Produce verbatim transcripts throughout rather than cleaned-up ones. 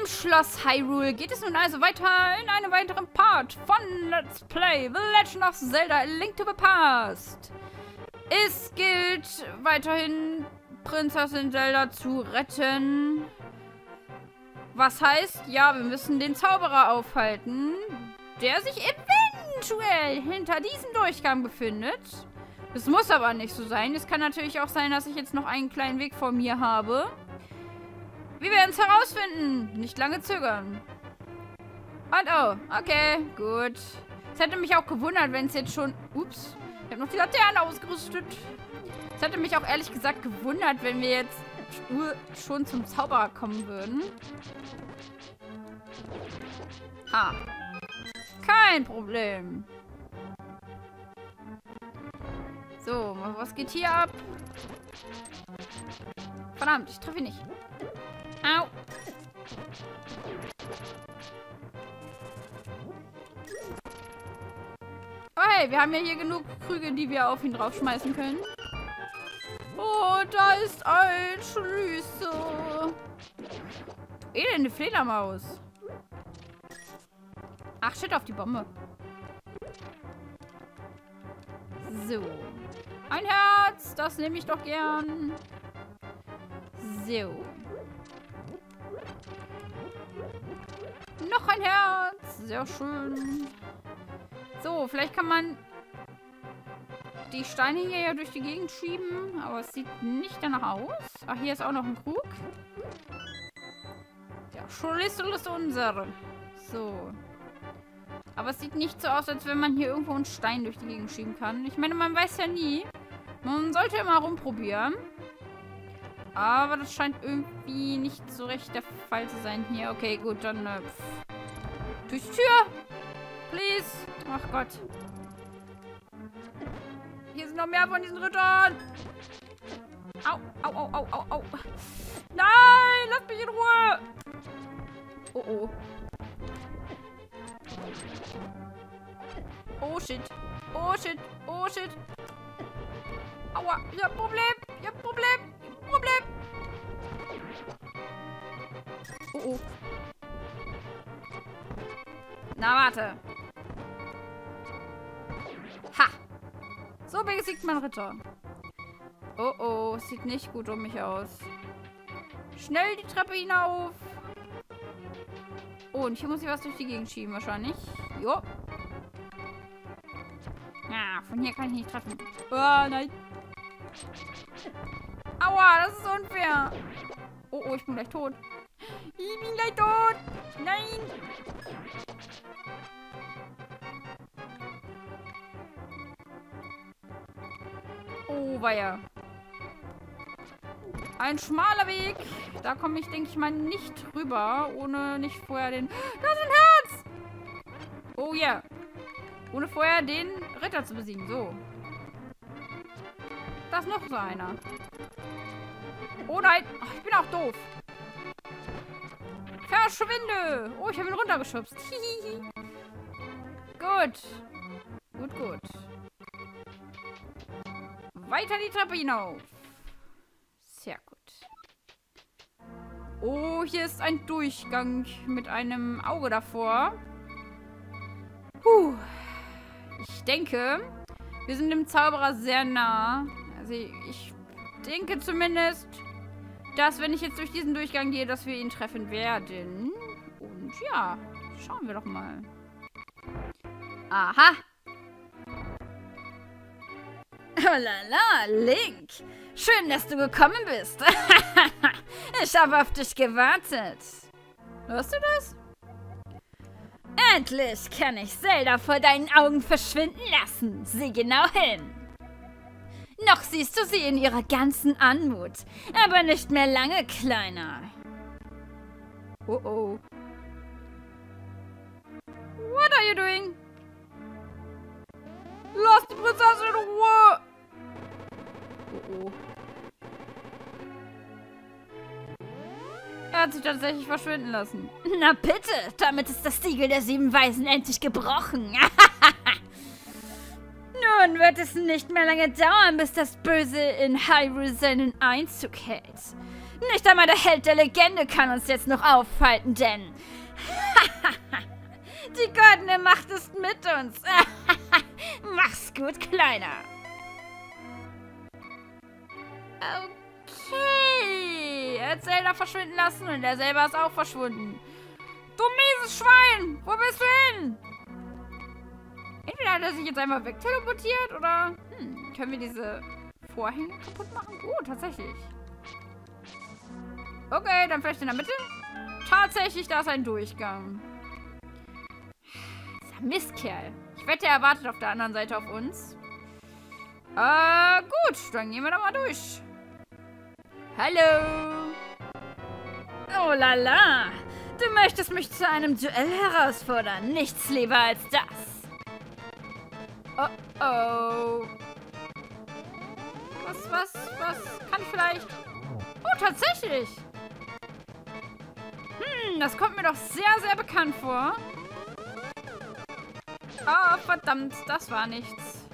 Im Schloss Hyrule geht es nun also weiter in einem weiteren Part von Let's Play The Legend of Zelda A Link to the Past. Es gilt weiterhin, Prinzessin Zelda zu retten. Was heißt, ja, wir müssen den Zauberer aufhalten, der sich eventuell hinter diesem Durchgang befindet. Das muss aber nicht so sein. Es kann natürlich auch sein, dass ich jetzt noch einen kleinen Weg vor mir habe. Wir werden es herausfinden. Nicht lange zögern. Und oh, okay, gut. Es hätte mich auch gewundert, wenn es jetzt schon... Ups, ich habe noch die Laterne ausgerüstet. Es hätte mich auch ehrlich gesagt gewundert, wenn wir jetzt schon zum Zauberer kommen würden. Ha. Kein Problem. So, was geht hier ab? Verdammt, ich treffe ihn nicht. Au. Oh hey, wir haben ja hier genug Krüge, die wir auf ihn draufschmeißen können. Oh, da ist ein Schlüssel. Elende Fledermaus. Ach, shit, auf die Bombe. So. Ein Herz, das nehme ich doch gern. So. Noch ein Herz. Sehr schön. So, vielleicht kann man die Steine hier ja durch die Gegend schieben. Aber es sieht nicht danach aus. Ach, hier ist auch noch ein Krug. Der Schlüssel ist unser. So. Aber es sieht nicht so aus, als wenn man hier irgendwo einen Stein durch die Gegend schieben kann. Ich meine, man weiß ja nie. Man sollte immer rumprobieren. Aber das scheint irgendwie nicht so recht der Fall zu sein hier. Okay, gut, dann äh, durch die Tür. Please. Ach Gott. Hier sind noch mehr von diesen Rittern. Au, au, au, au, au, au. Nein, lasst mich in Ruhe. Oh, oh. Oh, shit. Oh, shit. Oh, shit. Aua, ich hab ein Problem. Ich hab ein Problem. Problem. Oh, oh. Na, warte. Ha. So besiegt man Ritter. Oh, oh. Sieht nicht gut um mich aus. Schnell die Treppe hinauf. Oh, und hier muss ich was durch die Gegend schieben wahrscheinlich. Jo. Ja, von hier kann ich nicht treffen. Oh, nein. Aua, das ist unfair. Oh, oh, ich bin gleich tot. Ich bin gleich tot. Nein. Oh, weia. Ein schmaler Weg. Da komme ich, denke ich mal, nicht rüber, ohne nicht vorher den... Da ist ein Herz! Oh ja. Yeah. Ohne vorher den Ritter zu besiegen. So. Da ist noch so einer. Oh nein. Oh, ich bin auch doof. Verschwinde. Oh, ich habe ihn runtergeschubst. Hihihi. Gut. Gut, gut. Weiter die Treppe hinauf. Sehr gut. Oh, hier ist ein Durchgang mit einem Auge davor. Puh. Ich denke, wir sind dem Zauberer sehr nah. Also ich denke zumindest, dass wenn ich jetzt durch diesen Durchgang gehe, dass wir ihn treffen werden. Und ja, schauen wir doch mal. Aha. Oh la la, Link. Schön, dass du gekommen bist. Ich habe auf dich gewartet. Hörst du das? Endlich kann ich Zelda vor deinen Augen verschwinden lassen. Sieh genau hin. Noch siehst du sie in ihrer ganzen Anmut, aber nicht mehr lange kleiner. Oh oh. What are you doing? Lass die Prinzessin in Ruhe. Oh oh. Er hat sich tatsächlich verschwinden lassen. Na bitte, damit ist das Siegel der sieben Weisen endlich gebrochen. Nun wird es nicht mehr lange dauern, bis das Böse in Hyrule seinen Einzug hält. Nicht einmal der Held der Legende kann uns jetzt noch aufhalten, denn... Die goldene Macht ist mit uns. Mach's gut, Kleiner. Okay. Er hat Zelda verschwinden lassen und er selber ist auch verschwunden. Du mieses Schwein! Wo bist du hin? Entweder hat er sich jetzt einmal wegteleportiert oder... Hm, können wir diese Vorhänge kaputt machen? Oh, tatsächlich. Okay, dann vielleicht in der Mitte. Tatsächlich, da ist ein Durchgang. Dieser Mistkerl. Ich wette, er wartet auf der anderen Seite auf uns. Äh, gut. Dann gehen wir da mal durch. Hallo. Oh la la. Du möchtest mich zu einem Duell herausfordern. Nichts lieber als das. Oh, oh. Was, was, was kann ich vielleicht... Oh, tatsächlich. Hm, das kommt mir doch sehr, sehr bekannt vor. Oh, verdammt, das war nichts.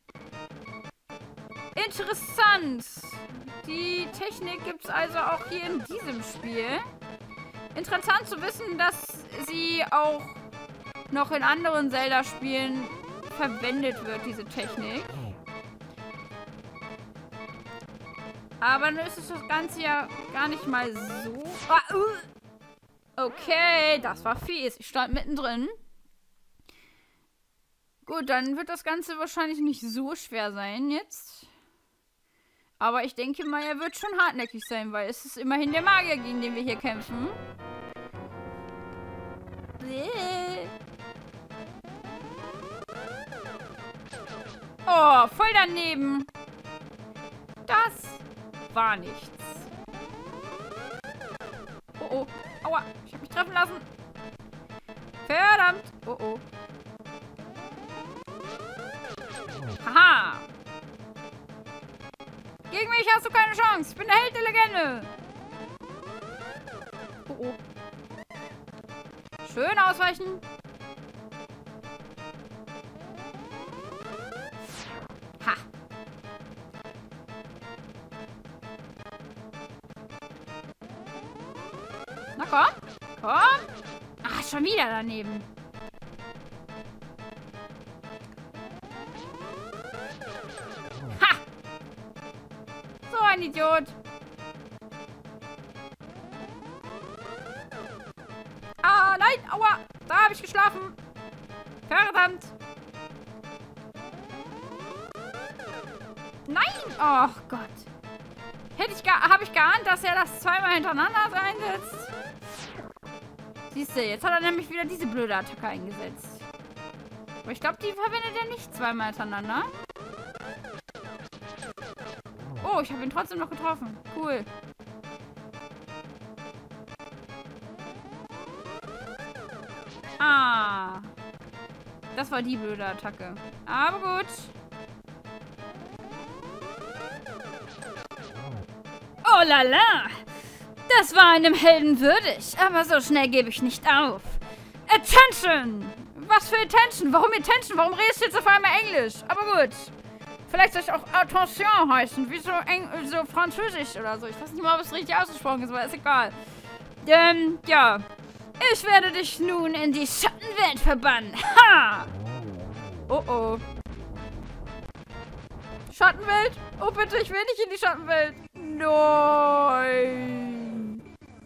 Interessant. Die Technik gibt es also auch hier in diesem Spiel. Interessant zu wissen, dass sie auch noch in anderen Zelda-Spielen verwendet wird, diese Technik. Aber dann ist das Ganze ja gar nicht mal so... Ah, uh. Okay, das war fies. Ich stand mittendrin. Gut, dann wird das Ganze wahrscheinlich nicht so schwer sein jetzt. Aber ich denke mal, er wird schon hartnäckig sein, weil es ist immerhin der Magier, gegen den wir hier kämpfen. Oh, voll daneben. Das war nichts. Oh, oh. Aua, ich habe mich treffen lassen. Verdammt. Oh, oh. Haha. Gegen mich hast du keine Chance. Ich bin der Held der Legende. Oh, oh. Schön ausweichen. Ha. Na komm. Komm. Ach, schon wieder daneben. Ha. So ein Idiot. Ah, nein. Aua. Da habe ich geschlafen. Verdammt. Nein. Oh Gott. Hätte ich gar, habe ich geahnt, dass er das zweimal hintereinander einsetzt. Siehst du, jetzt hat er nämlich wieder diese blöde Attacke eingesetzt. Aber ich glaube, die verwendet er nicht zweimal hintereinander. Oh, ich habe ihn trotzdem noch getroffen. Cool. Ah. Das war die blöde Attacke. Aber gut. Oh la la. Das war einem Helden würdig. Aber so schnell gebe ich nicht auf. Attention. Was für Attention? Warum Attention? Warum redest du jetzt auf einmal Englisch? Aber gut. Vielleicht soll ich auch Attention heißen. Wie so, Eng so Französisch oder so. Ich weiß nicht mal, ob es richtig ausgesprochen ist, aber ist egal. Ähm, ja. Ich werde dich nun in die Schattenwelt verbannen. Ha! Oh oh. Schattenwelt? Oh bitte, ich will nicht in die Schattenwelt. Nein.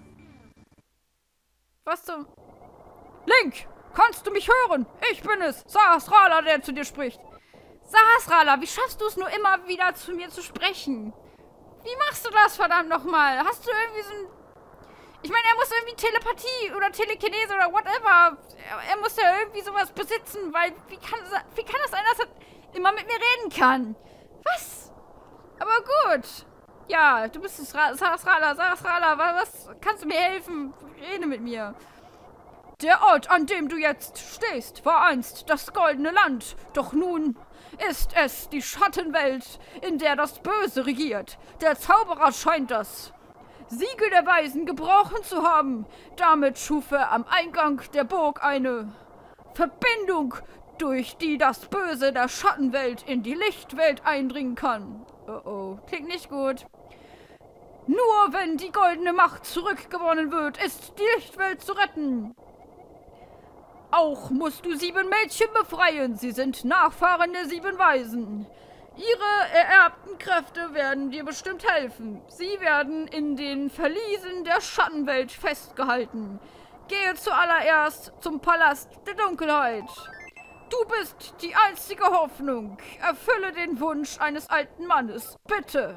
Was zum... Link, kannst du mich hören? Ich bin es, Sahasrahla, der zu dir spricht. Sahasrahla, wie schaffst du es nur immer wieder zu mir zu sprechen? Wie machst du das, verdammt nochmal? Hast du irgendwie so ein... Ich meine, er muss irgendwie Telepathie oder Telekinese oder whatever. Er, er muss ja irgendwie sowas besitzen, weil wie kann, wie kann das sein, dass er immer mit mir reden kann? Was? Aber gut. Ja, du bist es, Sahasrahla, Sahasrahla, was kannst du mir helfen? Rede mit mir. Der Ort, an dem du jetzt stehst, war einst das goldene Land. Doch nun ist es die Schattenwelt, in der das Böse regiert. Der Zauberer scheint das Siegel der Weisen gebrochen zu haben. Damit schuf er am Eingang der Burg eine Verbindung, durch die das Böse der Schattenwelt in die Lichtwelt eindringen kann. Oh oh, klingt nicht gut. Nur wenn die goldene Macht zurückgewonnen wird, ist die Lichtwelt zu retten. Auch musst du sieben Mädchen befreien. Sie sind Nachfahren der sieben Weisen. Ihre ererbten Kräfte werden dir bestimmt helfen. Sie werden in den Verliesen der Schattenwelt festgehalten. Gehe zuallererst zum Palast der Dunkelheit. Du bist die einzige Hoffnung. Erfülle den Wunsch eines alten Mannes. Bitte.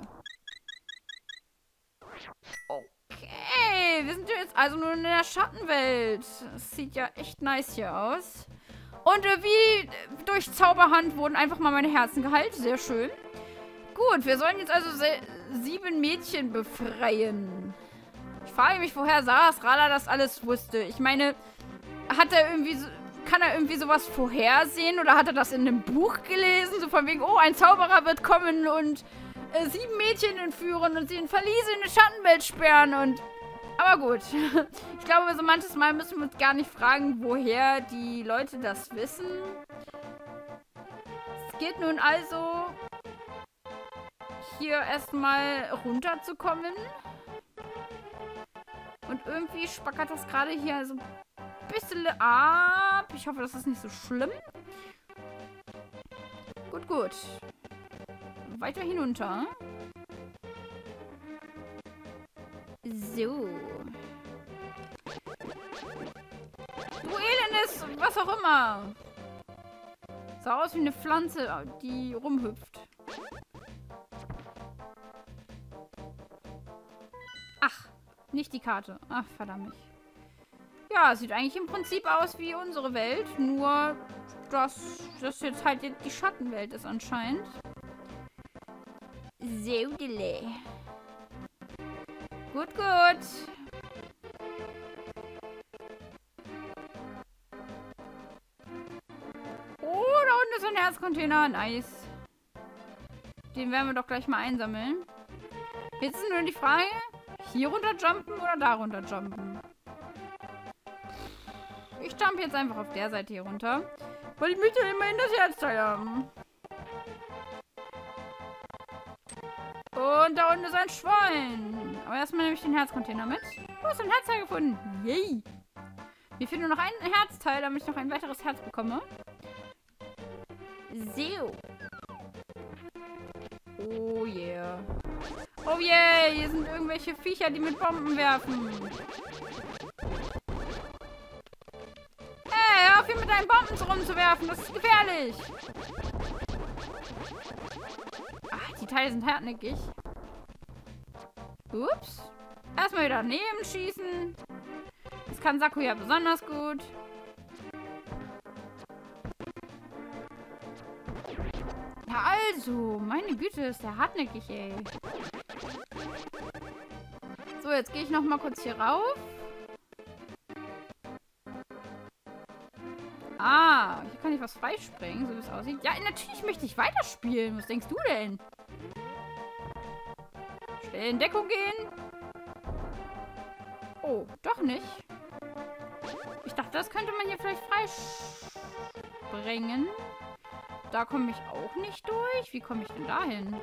Okay, wir sind jetzt also nur in der Schattenwelt. Das sieht ja echt nice hier aus. Und äh, wie durch Zauberhand wurden einfach mal meine Herzen geheilt. Sehr schön. Gut, wir sollen jetzt also sieben Mädchen befreien. Ich frage mich, woher Sarasrala das alles wusste. Ich meine, hat er irgendwie so, kann er irgendwie sowas vorhersehen? Oder hat er das in einem Buch gelesen? So von wegen, oh, ein Zauberer wird kommen und äh, sieben Mädchen entführen und sie in Verliese in eine Schattenwelt sperren und... Aber gut. Ich glaube, so manches Mal müssen wir uns gar nicht fragen, woher die Leute das wissen. Es geht nun also, hier erstmal runterzukommen. Und irgendwie spackert das gerade hier so ein bisschen ab. Ich hoffe, das ist nicht so schlimm. Gut, gut. Weiter hinunter. So. Du elendes, was auch immer. Sah aus wie eine Pflanze, die rumhüpft. Ach, nicht die Karte. Ach, verdammt. Ja, sieht eigentlich im Prinzip aus wie unsere Welt, nur dass das jetzt halt die Schattenwelt ist anscheinend. So, Delay. Gut, gut. Oh, da unten ist ein Herzcontainer. Nice. Den werden wir doch gleich mal einsammeln. Jetzt ist nur die Frage, hier runterjumpen oder da runterjumpen? Ich jump jetzt einfach auf der Seite hier runter. Weil ich möchte immerhin das Herzteil haben. Und da unten ist ein Schwein. Aber erstmal nehme ich den Herzcontainer mit. Oh, ist ein Herzteil gefunden. Yay. Mir fehlt nur noch ein Herzteil, damit ich noch ein weiteres Herz bekomme. So. Oh yeah. Oh yeah, hier sind irgendwelche Viecher, die mit Bomben werfen. Hey, hör auf hier mit deinen Bomben rumzuwerfen. Das ist gefährlich. Ach, die Teile sind hartnäckig. Ups. Erstmal wieder daneben schießen. Das kann Saku ja besonders gut. Ja, also. Meine Güte, ist der hartnäckig, ey. So, jetzt gehe ich noch mal kurz hier rauf. Ah, hier kann ich was freispringen, so wie es aussieht. Ja, natürlich möchte ich weiterspielen. Was denkst du denn? Schnell in Deckung gehen. Oh, doch nicht. Ich dachte, das könnte man hier vielleicht freispringen. Da komme ich auch nicht durch. Wie komme ich denn da hin?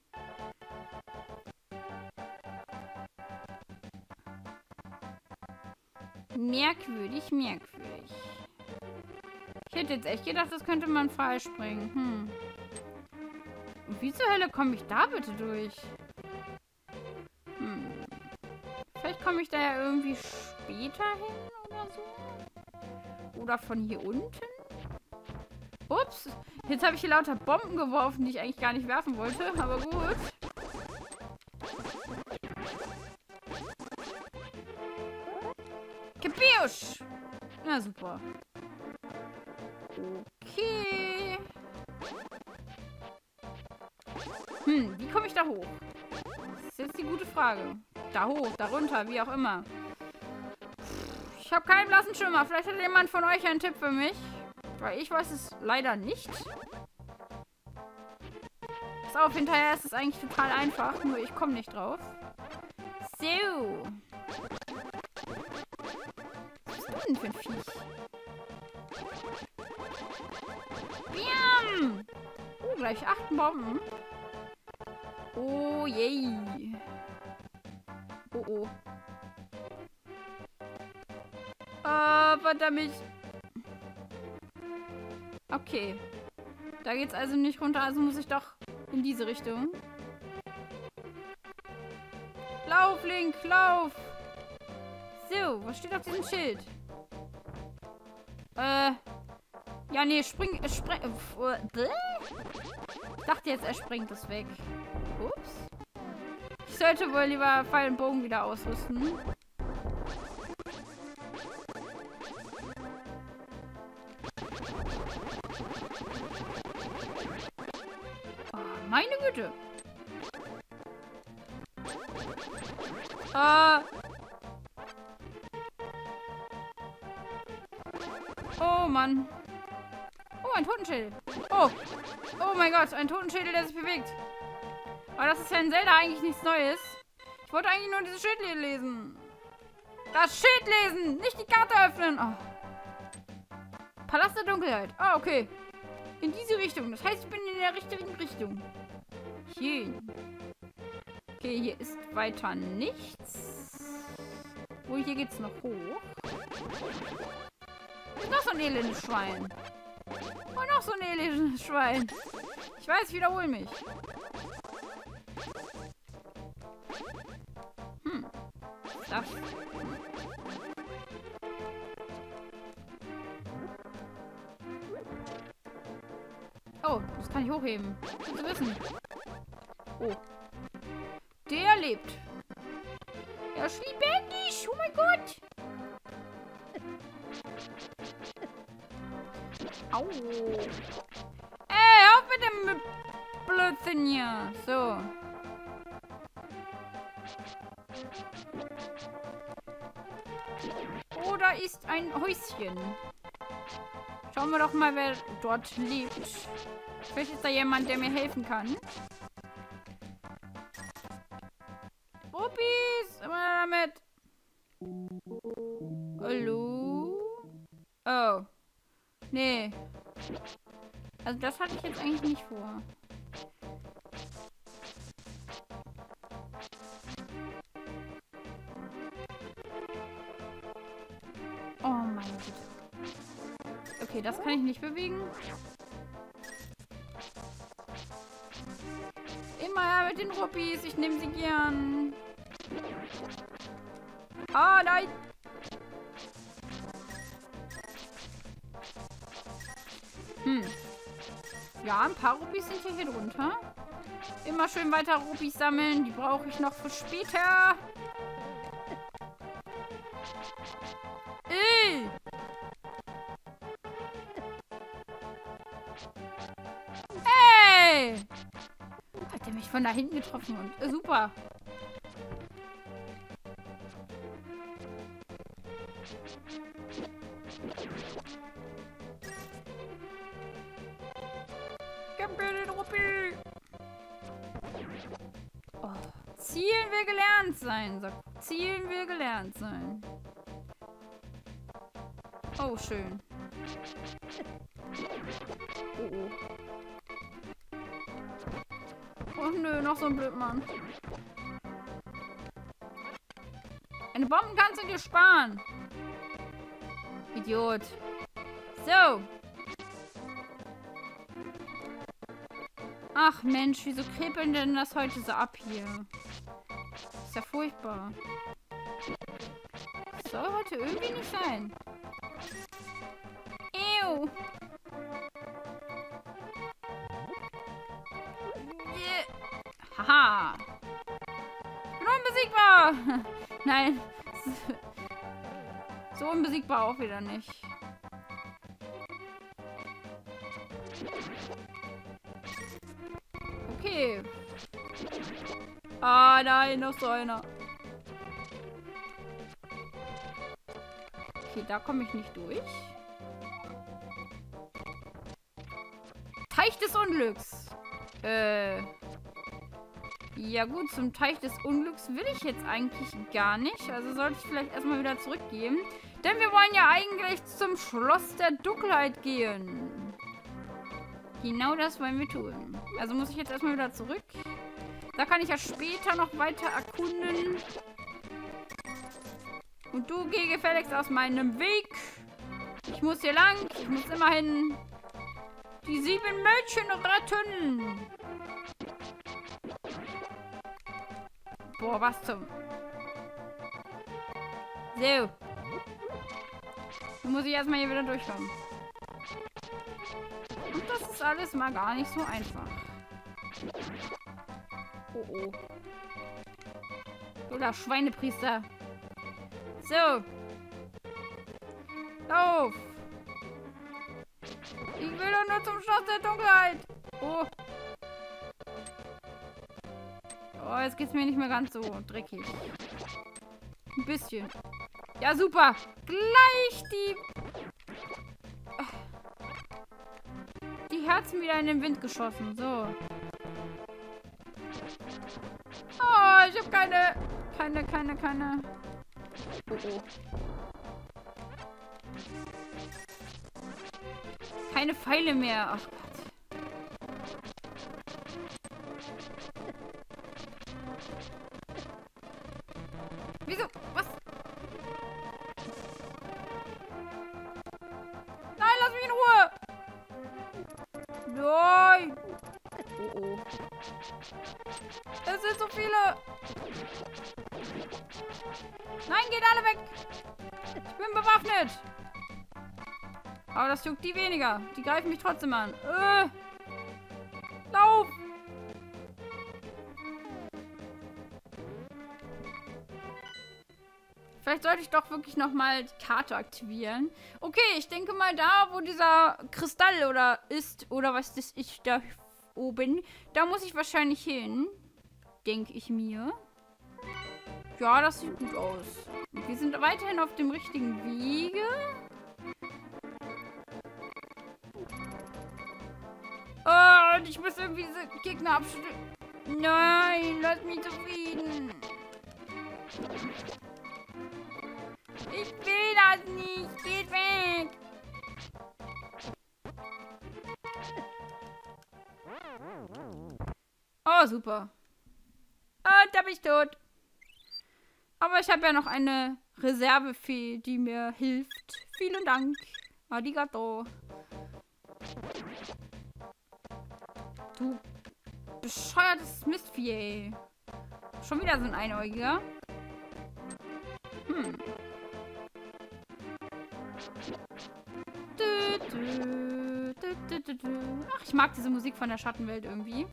Merkwürdig, merkwürdig. Ich hätte jetzt echt gedacht, das könnte man freispringen. Hm. Und wie zur Hölle komme ich da bitte durch? Hm. Vielleicht komme ich da ja irgendwie später hin oder so. Oder von hier unten. Ups. Jetzt habe ich hier lauter Bomben geworfen, die ich eigentlich gar nicht werfen wollte. Aber gut. Kapiusch! Na super. Okay. Hm, wie komme ich da hoch? Das ist jetzt die gute Frage. Da hoch, da runter, wie auch immer. Ich habe keinen blassen Schimmer. Vielleicht hat jemand von euch einen Tipp für mich. Weil ich weiß es leider nicht. Pass auf, hinterher ist es eigentlich total einfach. Nur ich komme nicht drauf. So. Was ist das denn für ein Viech? Bam! Oh, gleich acht Bomben. Oh, yay. oh. Äh, verdammt. Okay. Da geht's also nicht runter, also muss ich doch in diese Richtung. Lauf, Link, lauf! So, was steht auf diesem Schild? Äh. Ja, nee, spring. Äh, spring. Äh, ich dachte jetzt, er springt es weg. Ups. Ich sollte wohl lieber Pfeil und Bogen wieder ausrüsten. Oh, meine Güte. Ah. Oh, Mann. Oh, ein Totenschädel. Oh. Oh mein Gott, ein Totenschädel, der sich bewegt. Aber das ist ja in Zelda eigentlich nichts Neues. Ich wollte eigentlich nur dieses Schild hier lesen. Das Schild lesen! Nicht die Karte öffnen! Oh. Palast der Dunkelheit. Ah, okay. In diese Richtung. Das heißt, ich bin in der richtigen Richtung. Schön. Okay, hier ist weiter nichts. Oh, hier geht's noch hoch. Hier ist noch so ein elendes Schwein. Und noch so ein elendes Schwein. Ich weiß, ich wiederhole mich. Hm. Das. Oh, das kann ich hochheben. Gut zu wissen. Oh. Der lebt. Er ist lebendig. Oh mein Gott. Au. Ey, auf mit dem Blödsinn hier. So. Oh, da ist ein Häuschen. Schauen wir doch mal, wer dort lebt. Vielleicht ist da jemand, der mir helfen kann. Ruppis! Immer damit. Hallo? Oh. Nee. Also das hatte ich jetzt eigentlich nicht vor. Oh meine Güte. Okay, das kann ich nicht bewegen. Immer mit den Ruppis. Ich nehme sie gern. Ah, nein. Hm. Ja, ein paar Ruppis sind ja hier drunter. Immer schön weiter Ruppis sammeln. Die brauche ich noch für später. Ey! Hey! Hat er mich von da hinten getroffen und äh, super. Gib mir den Ruppi! Oh, Zielen will gelernt sein. Sagt, Zielen will gelernt sein. Oh, schön. Oh, oh. Oh nö, noch so ein Blödmann. Eine Bombe kannst du dir sparen. Idiot. So. Ach Mensch, wieso kribbeln denn das heute so ab hier? Ist ja furchtbar. Das soll heute irgendwie nicht sein. Ew. Yeah. Haha. Ich bin unbesiegbar. Nein. So unbesiegbar auch wieder nicht. Okay. Ah, nein, noch so einer. Okay, da komme ich nicht durch. Teich des Unglücks. Äh. Ja gut, zum Teich des Unglücks will ich jetzt eigentlich gar nicht. Also sollte ich vielleicht erstmal wieder zurückgehen. Denn wir wollen ja eigentlich zum Schloss der Dunkelheit gehen. Genau das wollen wir tun. Also muss ich jetzt erstmal wieder zurück. Da kann ich ja später noch weiter erkunden. Und du geh gefälligst aus meinem Weg. Ich muss hier lang. Ich muss immerhin die sieben Mädchen retten. Boah, was zum... So. Dann muss ich erstmal hier wieder durchkommen. Und das ist alles mal gar nicht so einfach. Oh oh. Oder Schweinepriester. So. Lauf. Ich will doch nur zum Schloss der Dunkelheit. Oh. Oh, jetzt geht's mir nicht mehr ganz so dreckig. Ein bisschen. Ja, super. Gleich die... Die Herzen wieder in den Wind geschossen. So. Oh, ich habe keine... Keine, keine, keine... Oh, oh. Keine Pfeile mehr. Ach Gott. Wieso? Was? Nein, lass mich in Ruhe! Nein! Oh oh. Es sind so viele! Nein, geht alle weg! Ich bin bewaffnet! Aber das juckt die weniger. Die greifen mich trotzdem an. Äh. Lauf! Vielleicht sollte ich doch wirklich nochmal die Karte aktivieren. Okay, ich denke mal da, wo dieser Kristall oder ist, oder was das ist da oben, da muss ich wahrscheinlich hin. Denke ich mir. Ja, das sieht gut aus. Wir sind weiterhin auf dem richtigen Wege. Oh, und ich muss irgendwie diese Gegner abschütteln. Nein, lass mich zufrieden. Ich will das nicht. Geht weg. Oh, super. Und da bin ich tot. Aber ich habe ja noch eine Reservefee, die mir hilft. Vielen Dank. Arigato. Du bescheuertes Mistvieh, ey. Schon wieder so ein Einäugiger. Hm. Du, du, du, du, du, du. Ach, ich mag diese Musik von der Schattenwelt irgendwie.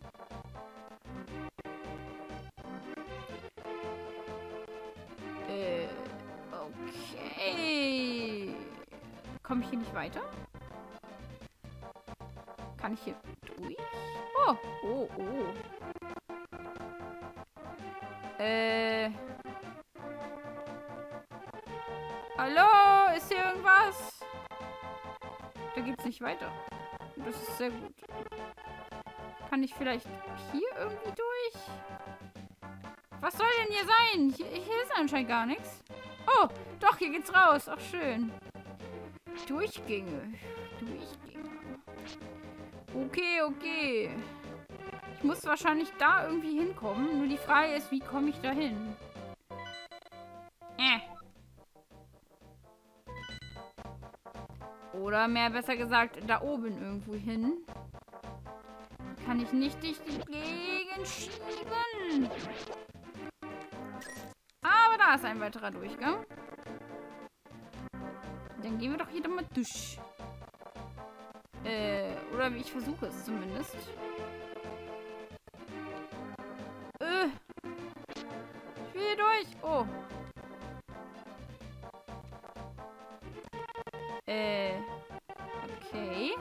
Äh, okay. Komme ich hier nicht weiter? Kann ich hier durch? Oh, oh, oh. Äh. Hallo? Ist hier irgendwas? Da geht's nicht weiter. Das ist sehr gut. Kann ich vielleicht hier irgendwie durch? Was soll denn hier sein? Hier, hier ist anscheinend gar nichts. Oh, doch, hier geht's raus. Ach, schön. Durchgänge. Durchgänge. Okay, okay. Ich muss wahrscheinlich da irgendwie hinkommen. Nur die Frage ist, wie komme ich da hin? Äh. Oder mehr besser gesagt, da oben irgendwo hin. Kann ich nicht durch die Gegend schieben. Aber da ist ein weiterer Durchgang. Dann gehen wir doch hier doch mal durch. Äh, oder ich versuche es zumindest. Äh. Ich will hier durch. Oh. Äh. Okay.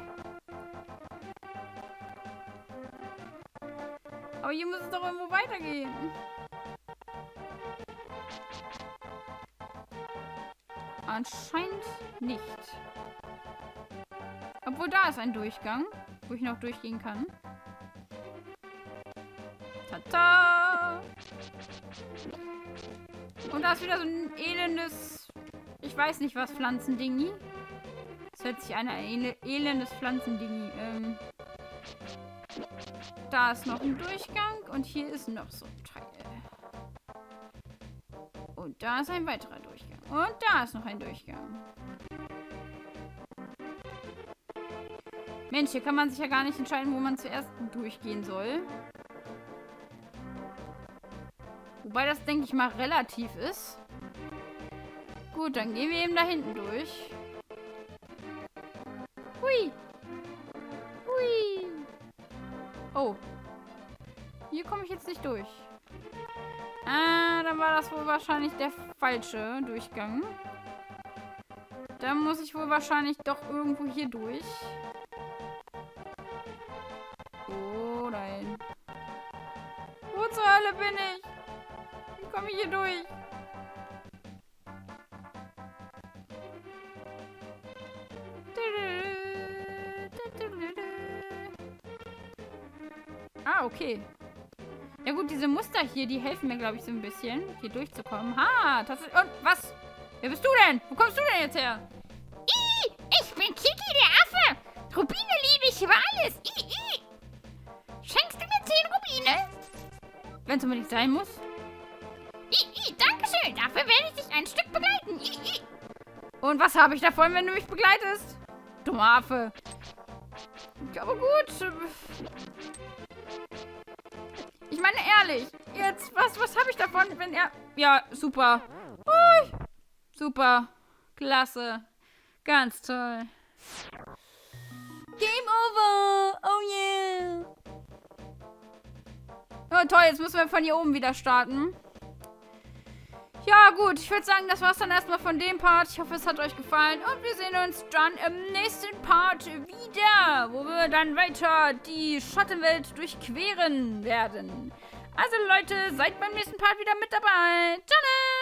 Aber hier muss es doch irgendwo weitergehen. Anscheinend nicht. Obwohl, da ist ein Durchgang, wo ich noch durchgehen kann. Tata! Und da ist wieder so ein elendes, ich weiß nicht was, Pflanzendingi. Das hört sich an, ein elendes Pflanzendingi. Ähm, da ist noch ein Durchgang und hier ist noch so ein Teil. Und da ist ein weiterer Durchgang. Und da ist noch ein Durchgang. Mensch, hier kann man sich ja gar nicht entscheiden, wo man zuerst durchgehen soll. Wobei das, denke ich mal, relativ ist. Gut, dann gehen wir eben da hinten durch. Hui. Hui. Oh. Hier komme ich jetzt nicht durch. Ah, dann war das wohl wahrscheinlich der falsche Durchgang. Dann muss ich wohl wahrscheinlich doch irgendwo hier durch. Oh, nein. Wo zur Hölle bin ich? Wie komme ich hier durch? Ah, okay. Ja gut, diese Muster hier, die helfen mir, glaube ich, so ein bisschen, hier durchzukommen. Ha, das ist... Und was? Wer bist du denn? Wo kommst du denn jetzt her? I, ich bin Kiki, der Affe. Rubine liebe ich über alles. I, I. Schenkst du mir zehn Rubine? Wenn es unbedingt sein muss. I, I, dankeschön. Dafür werde ich dich ein Stück begleiten. I, I. Und was habe ich davon, wenn du mich begleitest? Dummer Affe. Ja, aber gut. Ich meine ehrlich, jetzt, was, was habe ich davon, wenn er... Ja, super. Ui. Super. Klasse. Ganz toll. Game over. Oh yeah. Oh toll, jetzt müssen wir von hier oben wieder starten. Ja gut, ich würde sagen, das war's dann erstmal von dem Part. Ich hoffe, es hat euch gefallen. Und wir sehen uns dann im nächsten Part wieder, wo wir dann weiter die Schattenwelt durchqueren werden. Also Leute, seid beim nächsten Part wieder mit dabei. Ciao!